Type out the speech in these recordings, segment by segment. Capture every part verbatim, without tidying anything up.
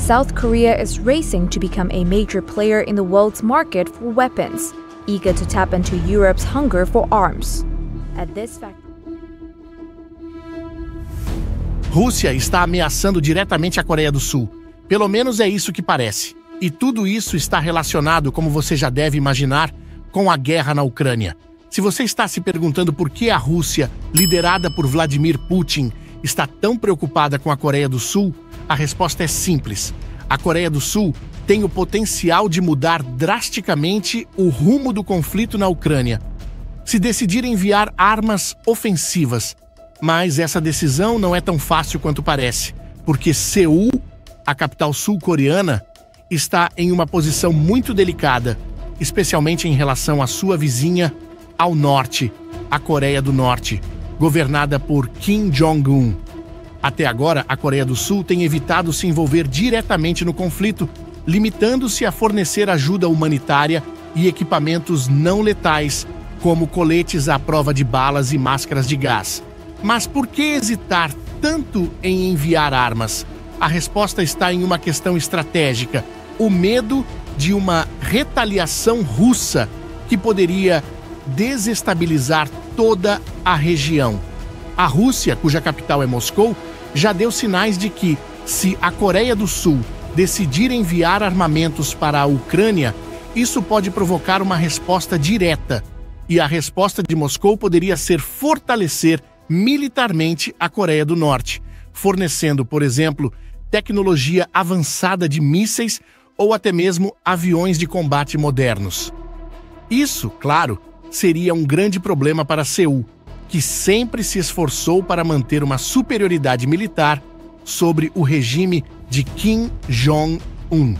South Korea is racing to become a major player in the world's market for weapons, eager to tap into Europe's hunger for arms. At this fact... Rússia está ameaçando diretamente a Coreia do Sul. Pelo menos é isso que parece. E tudo isso está relacionado, como você já deve imaginar, com a guerra na Ucrânia. Se você está se perguntando por que a Rússia, liderada por Vladimir Putin, está tão preocupada com a Coreia do Sul, a resposta é simples. A Coreia do Sul tem o potencial de mudar drasticamente o rumo do conflito na Ucrânia, se decidir enviar armas ofensivas. Mas essa decisão não é tão fácil quanto parece, porque Seul, a capital sul-coreana, está em uma posição muito delicada, especialmente em relação à sua vizinha ao norte, a Coreia do Norte, governada por Kim Jong-un. Até agora, a Coreia do Sul tem evitado se envolver diretamente no conflito, limitando-se a fornecer ajuda humanitária e equipamentos não letais, como coletes à prova de balas e máscaras de gás. Mas por que hesitar tanto em enviar armas? A resposta está em uma questão estratégica: o medo de uma retaliação russa que poderia desestabilizar toda a região. A Rússia, cuja capital é Moscou, já deu sinais de que, se a Coreia do Sul decidir enviar armamentos para a Ucrânia, isso pode provocar uma resposta direta. E a resposta de Moscou poderia ser fortalecer militarmente a Coreia do Norte, fornecendo, por exemplo, tecnologia avançada de mísseis ou até mesmo aviões de combate modernos. Isso, claro, seria um grande problema para Seul, que sempre se esforçou para manter uma superioridade militar sobre o regime de Kim Jong-un.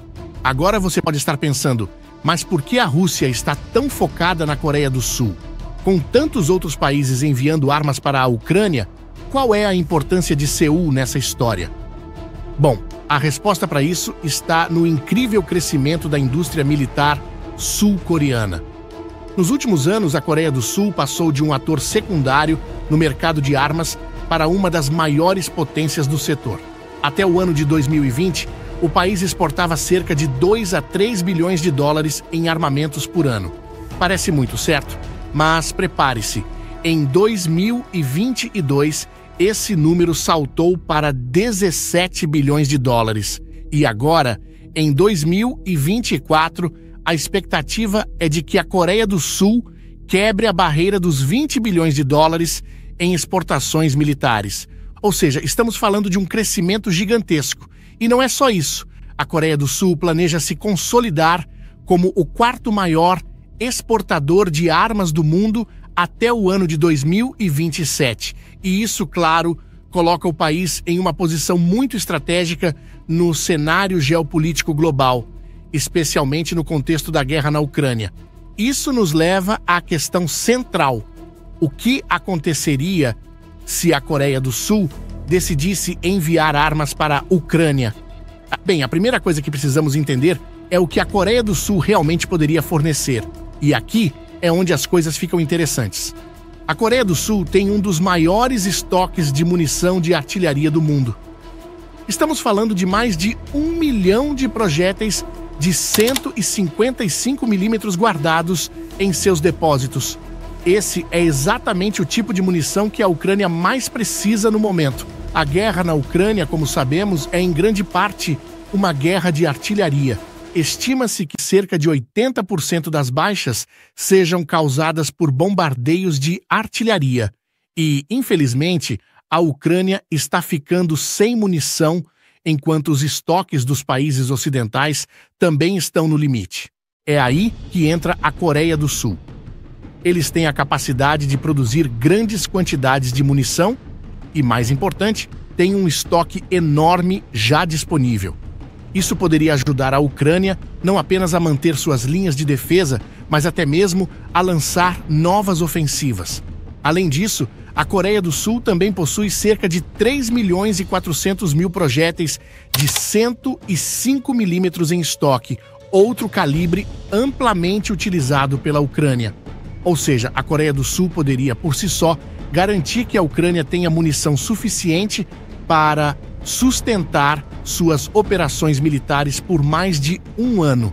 Agora você pode estar pensando, mas por que a Rússia está tão focada na Coreia do Sul? Com tantos outros países enviando armas para a Ucrânia, qual é a importância de Seul nessa história? Bom, a resposta para isso está no incrível crescimento da indústria militar sul-coreana. Nos últimos anos, a Coreia do Sul passou de um ator secundário no mercado de armas para uma das maiores potências do setor. Até o ano de dois mil e vinte, o país exportava cerca de dois a três bilhões de dólares em armamentos por ano. Parece muito, certo? Mas prepare-se, em dois mil e vinte e dois, esse número saltou para dezessete bilhões de dólares. E agora, em dois mil e vinte e quatro, a expectativa é de que a Coreia do Sul quebre a barreira dos vinte bilhões de dólares em exportações militares. Ou seja, estamos falando de um crescimento gigantesco. E não é só isso. A Coreia do Sul planeja se consolidar como o quarto maior exportador de armas do mundo até o ano de dois mil e vinte e sete. E isso, claro, coloca o país em uma posição muito estratégica no cenário geopolítico global, especialmente no contexto da guerra na Ucrânia. Isso nos leva à questão central: o que aconteceria se a Coreia do Sul decidisse enviar armas para a Ucrânia? Bem, a primeira coisa que precisamos entender é o que a Coreia do Sul realmente poderia fornecer. E aqui é onde as coisas ficam interessantes. A Coreia do Sul tem um dos maiores estoques de munição de artilharia do mundo. Estamos falando de mais de um milhão de projéteis de cento e cinquenta e cinco milímetros guardados em seus depósitos. Esse é exatamente o tipo de munição que a Ucrânia mais precisa no momento. A guerra na Ucrânia, como sabemos, é em grande parte uma guerra de artilharia. Estima-se que cerca de oitenta por cento das baixas sejam causadas por bombardeios de artilharia. E, infelizmente, a Ucrânia está ficando sem munição, enquanto os estoques dos países ocidentais também estão no limite. É aí que entra a Coreia do Sul. Eles têm a capacidade de produzir grandes quantidades de munição e, mais importante, têm um estoque enorme já disponível. Isso poderia ajudar a Ucrânia não apenas a manter suas linhas de defesa, mas até mesmo a lançar novas ofensivas. Além disso, a Coreia do Sul também possui cerca de três milhões e quatrocentos mil projéteis de cento e cinco milímetros em estoque, outro calibre amplamente utilizado pela Ucrânia. Ou seja, a Coreia do Sul poderia, por si só, garantir que a Ucrânia tenha munição suficiente para sustentar suas operações militares por mais de um ano.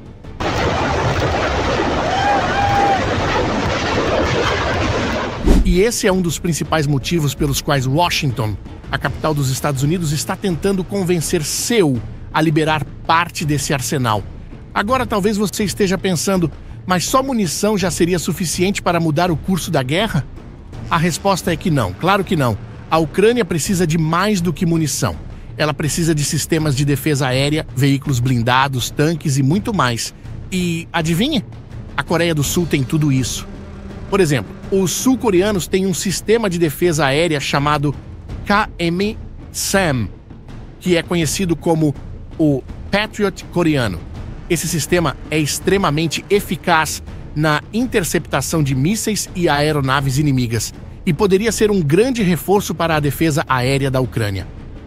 E esse é um dos principais motivos pelos quais Washington, a capital dos Estados Unidos, está tentando convencer Seul a liberar parte desse arsenal. Agora talvez você esteja pensando, mas só munição já seria suficiente para mudar o curso da guerra? A resposta é que não, claro que não. A Ucrânia precisa de mais do que munição. Ela precisa de sistemas de defesa aérea, veículos blindados, tanques e muito mais. E adivinhe? A Coreia do Sul tem tudo isso. Por exemplo, os sul-coreanos têm um sistema de defesa aérea chamado K M SAM, que é conhecido como o Patriot coreano. Esse sistema é extremamente eficaz na interceptação de mísseis e aeronaves inimigas e poderia ser um grande reforço para a defesa aérea da Ucrânia.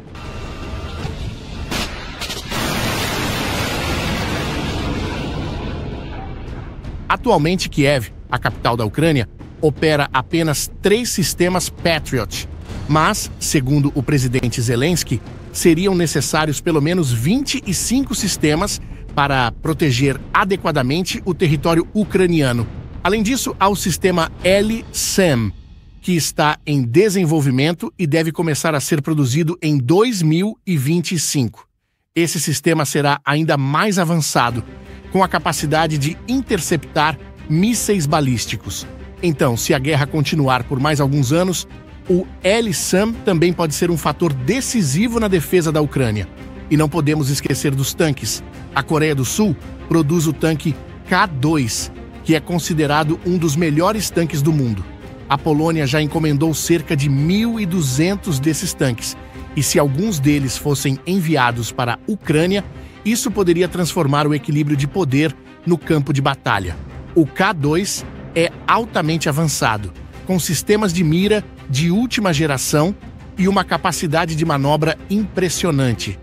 Atualmente, Kiev, a capital da Ucrânia, opera apenas três sistemas Patriot, mas, segundo o presidente Zelensky, seriam necessários pelo menos vinte e cinco sistemas para proteger adequadamente o território ucraniano. Além disso, há o sistema L SAM, que está em desenvolvimento e deve começar a ser produzido em dois mil e vinte e cinco. Esse sistema será ainda mais avançado, com a capacidade de interceptar mísseis balísticos. Então, se a guerra continuar por mais alguns anos, o L SAM também pode ser um fator decisivo na defesa da Ucrânia. E não podemos esquecer dos tanques. A Coreia do Sul produz o tanque K dois, que é considerado um dos melhores tanques do mundo. A Polônia já encomendou cerca de mil e duzentos desses tanques, e se alguns deles fossem enviados para a Ucrânia, isso poderia transformar o equilíbrio de poder no campo de batalha. O K dois é altamente avançado, com sistemas de mira de última geração e uma capacidade de manobra impressionante.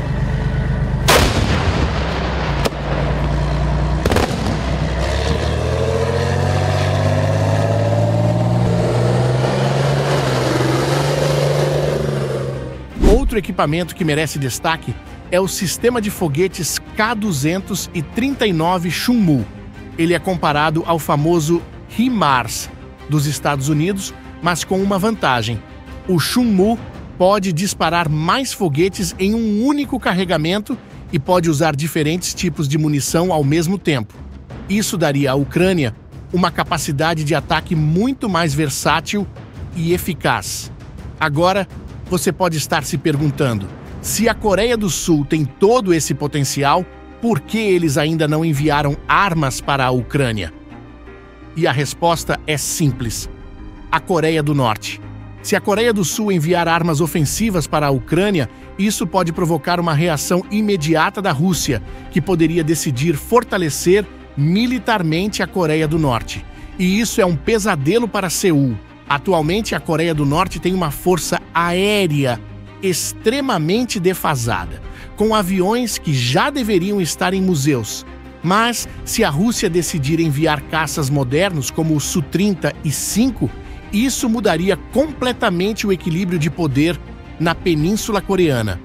Outro equipamento que merece destaque é o sistema de foguetes K duzentos e trinta e nove Chunmoo. Ele é comparado ao famoso HIMARS dos Estados Unidos, mas com uma vantagem. O Chunmoo pode disparar mais foguetes em um único carregamento e pode usar diferentes tipos de munição ao mesmo tempo. Isso daria à Ucrânia uma capacidade de ataque muito mais versátil e eficaz. Agora, você pode estar se perguntando, se a Coreia do Sul tem todo esse potencial, por que eles ainda não enviaram armas para a Ucrânia? E a resposta é simples: a Coreia do Norte. Se a Coreia do Sul enviar armas ofensivas para a Ucrânia, isso pode provocar uma reação imediata da Rússia, que poderia decidir fortalecer militarmente a Coreia do Norte. E isso é um pesadelo para Seul. Atualmente, a Coreia do Norte tem uma força aérea extremamente defasada, com aviões que já deveriam estar em museus. Mas, se a Rússia decidir enviar caças modernos como o Su trinta e cinco, isso mudaria completamente o equilíbrio de poder na Península Coreana.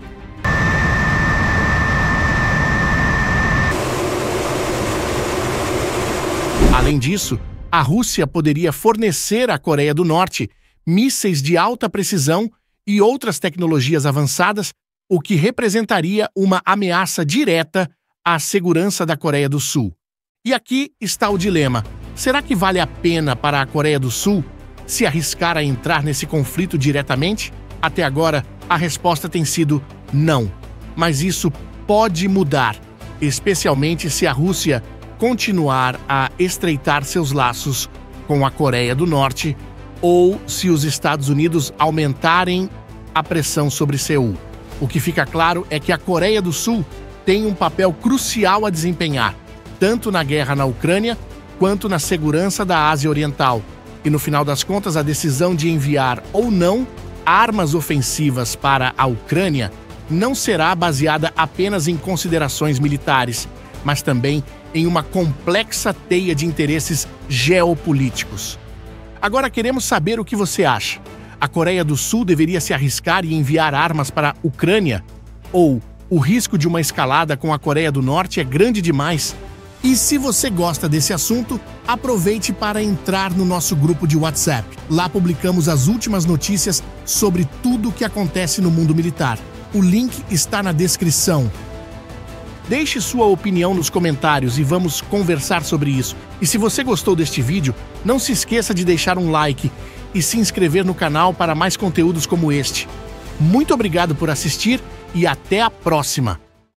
Além disso, a Rússia poderia fornecer à Coreia do Norte mísseis de alta precisão e outras tecnologias avançadas, o que representaria uma ameaça direta à segurança da Coreia do Sul. E aqui está o dilema: será que vale a pena para a Coreia do Sul se arriscar a entrar nesse conflito diretamente? Até agora, a resposta tem sido não. Mas isso pode mudar, especialmente se a Rússia continuar a estreitar seus laços com a Coreia do Norte ou se os Estados Unidos aumentarem a pressão sobre Seul. O que fica claro é que a Coreia do Sul tem um papel crucial a desempenhar, tanto na guerra na Ucrânia quanto na segurança da Ásia Oriental. E no final das contas, a decisão de enviar ou não armas ofensivas para a Ucrânia não será baseada apenas em considerações militares, mas também em uma complexa teia de interesses geopolíticos. Agora queremos saber o que você acha. A Coreia do Sul deveria se arriscar e enviar armas para a Ucrânia? Ou O risco de uma escalada com a Coreia do Norte é grande demais. E se você gosta desse assunto, aproveite para entrar no nosso grupo de WhatsApp. Lá publicamos as últimas notícias sobre tudo o que acontece no mundo militar. O link está na descrição. Deixe sua opinião nos comentários e vamos conversar sobre isso. E se você gostou deste vídeo, não se esqueça de deixar um like e se inscrever no canal para mais conteúdos como este. Muito obrigado por assistir e até a próxima!